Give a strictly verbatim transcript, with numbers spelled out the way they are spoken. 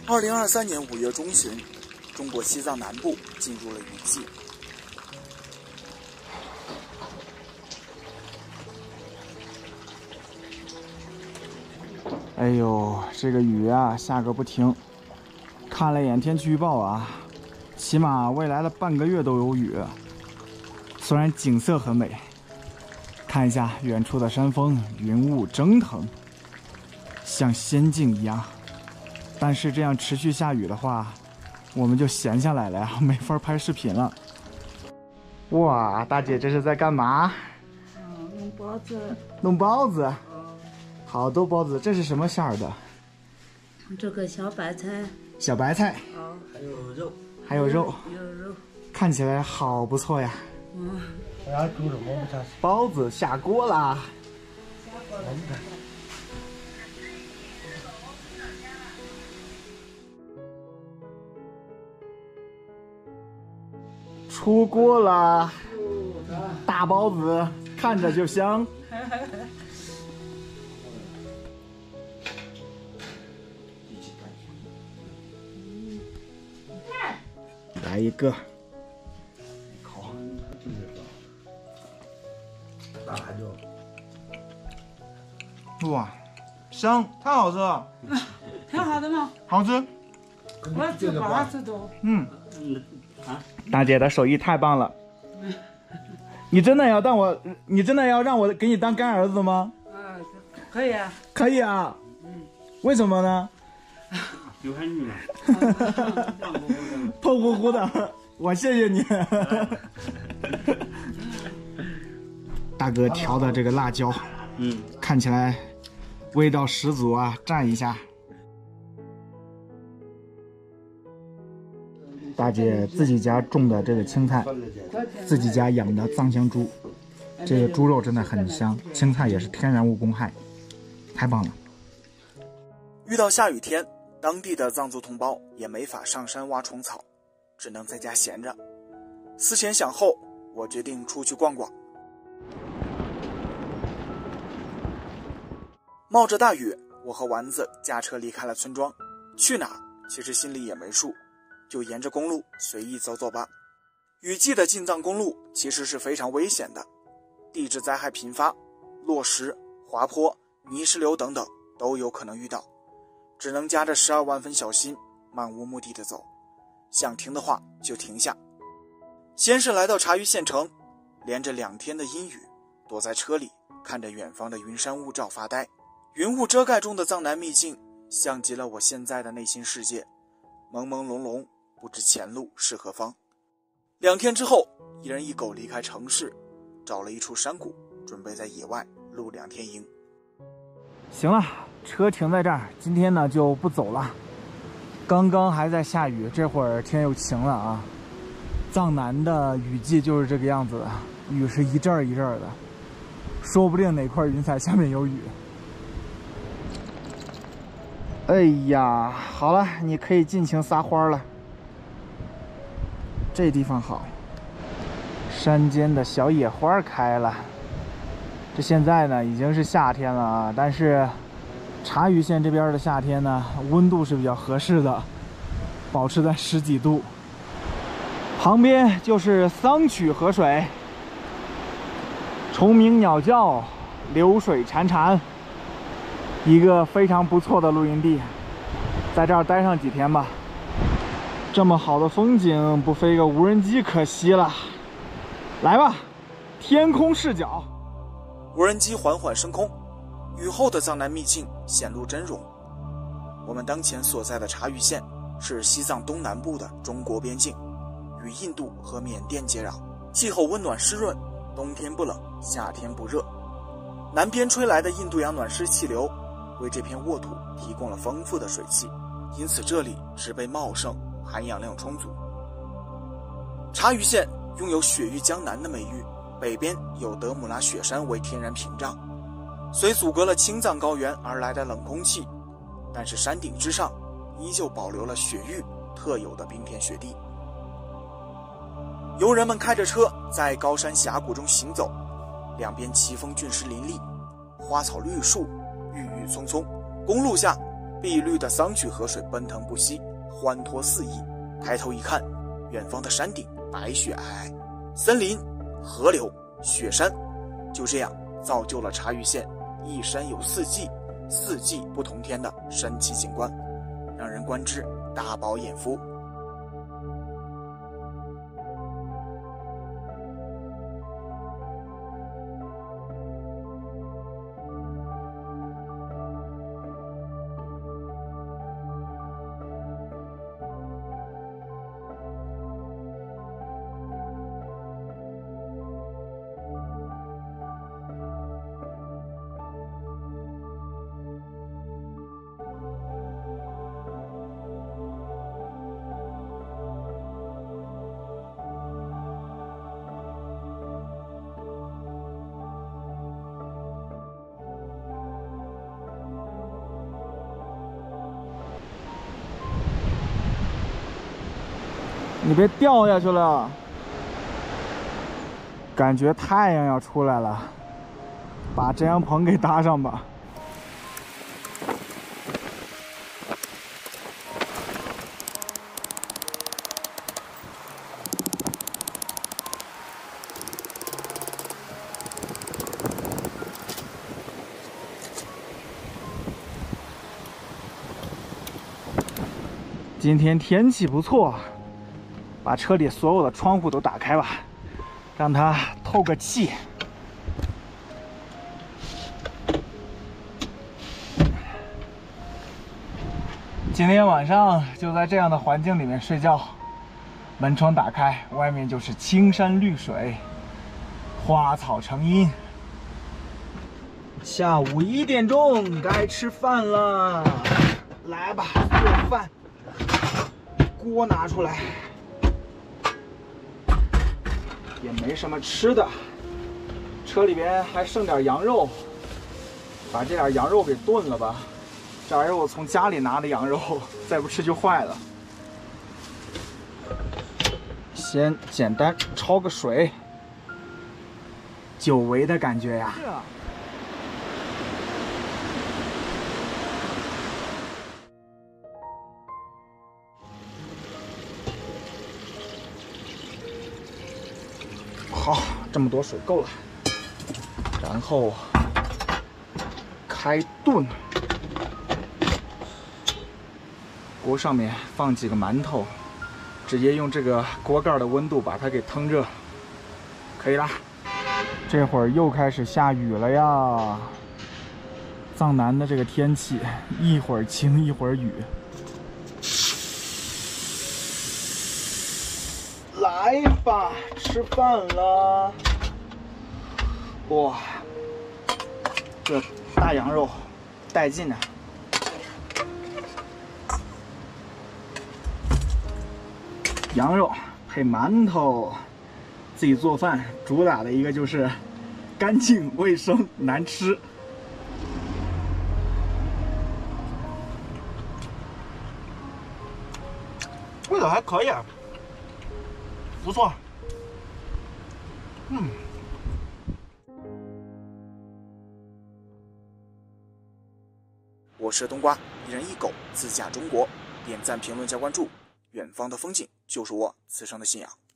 二零二三年五月中旬，中国西藏南部进入了雨季。 哎呦，这个雨啊下个不停。看了眼天气预报啊，起码未来的半个月都有雨。虽然景色很美，看一下远处的山峰，云雾蒸腾，像仙境一样。但是这样持续下雨的话，我们就闲下来了呀，没法拍视频了。哇，大姐这是在干嘛？ 嗯，弄包子。 弄包子。好多包子，这是什么馅儿的？ 这个小白菜。 小白菜。 哦， 还有肉。 还有肉。 有肉。 看起来好不错呀。 嗯。 我要煮什么？我想包子下锅啦。 下锅了。 出锅了，大包子看着就香。来一个， 烤，大辣椒。 哇，香，太好吃了。 挺好的吗？ 好吃。 我吃包子都。 嗯。大姐的手艺太棒了。你真的要当我，你真的要让我给你当干儿子吗？ 啊，可以啊。 可以啊。嗯。为什么呢？ 有喊你嘛。 胖乎乎的，我谢谢你。大哥调的这个辣椒，嗯，看起来味道十足啊，蘸一下。大姐自己家种的这个青菜，自己家养的藏香猪，这个猪肉真的很香，青菜也是天然无公害，太棒了。 遇到下雨天，当地的藏族同胞也没法上山挖虫草，只能在家闲着。思前想后，我决定出去逛逛。冒着大雨，我和丸子驾车离开了村庄，去哪儿其实心里也没数，就沿着公路随意走走吧。雨季的进藏公路其实是非常危险的，地质灾害频发，落石、滑坡、泥石流等等都有可能遇到，只能夹着十二万分小心，漫无目的的走，想停的话就停下。先是来到茶余县城，连着两天的阴雨，躲在车里看着远方的云山雾罩发呆。云雾遮盖中的藏南秘境像极了我现在的内心世界，朦朦胧胧，不知前路是何方。两天之后，一人一狗离开城市，找了一处山谷，准备在野外露两天营。 行了，车停在这儿，今天呢就不走了。刚刚还在下雨，这会儿天又晴了啊。藏南的雨季就是这个样子的，雨是一阵儿一阵儿的，说不定哪块云彩下面有雨。哎呀，好了，你可以尽情撒欢了。这地方好，山间的小野花开了。这现在呢已经是夏天了啊，但是茶余县这边的夏天呢，温度是比较合适的，保持在十几度。旁边就是桑曲河水，虫鸣鸟叫，流水潺潺，一个非常不错的露营地，在这儿待上几天吧。这么好的风景，不飞个无人机可惜了。来吧，天空视角。 无人机缓缓升空，雨后的藏南秘境显露真容。我们当前所在的茶余县是西藏东南部的中国边境，与印度和缅甸接壤，气候温暖湿润，冬天不冷，夏天不热。南边吹来的印度洋暖湿气流为这片沃土提供了丰富的水汽，因此这里植被茂盛，含氧量充足。茶余县拥有雪域江南的美誉，北边有德姆拉雪山为天然屏障，虽阻隔了青藏高原而来的冷空气，但是山顶之上依旧保留了雪域特有的冰天雪地。游人们开着车在高山峡谷中行走，两边奇峰峻石林立，花草绿树，郁郁葱葱。公路下碧绿的桑曲河水奔腾不息，欢脱四溢。抬头一看，远方的山顶白雪皑皑，森林、河流、雪山，就这样造就了茶余县一山有四季、四季不同天的神奇景观，让人观之大饱眼福。 你别掉下去了！感觉太阳要出来了，把遮阳棚给搭上吧。今天天气不错。把车里所有的窗户都打开吧，让它透个气。今天晚上就在这样的环境里面睡觉，门窗打开，外面就是青山绿水，花草成荫。下午一点钟该吃饭了，来吧，做饭，锅拿出来。也没什么吃的，车里边还剩点羊肉，把这点羊肉给炖了吧。这玩意儿我从家里拿的羊肉，再不吃就坏了。先简单焯个水，久违的感觉呀。好，这么多水够了，然后开炖。锅上面放几个馒头，直接用这个锅盖的温度把它给腾热，可以啦。这会儿又开始下雨了呀！藏南的这个天气，一会儿晴一会儿雨。来吧，吃饭了！哇，这大羊肉带劲啊！羊肉配馒头，自己做饭主打的一个就是干净、卫生、难吃。味道还可以啊。不错，嗯。 我是冬瓜，一人一狗，自驾中国。点赞、评论、加关注，远方的风景就是我此生的信仰。